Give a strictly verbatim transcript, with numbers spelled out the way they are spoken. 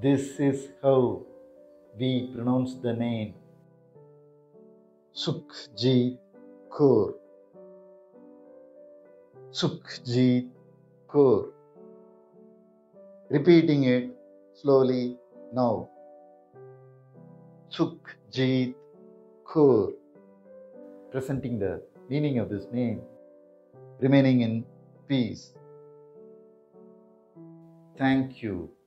This is how we pronounce the name Sukhjeet Kaur. Sukhjeet Kaur. Repeating it slowly now. Sukhjeet Kaur. Presenting the meaning of this name. Remaining in peace. Thank you.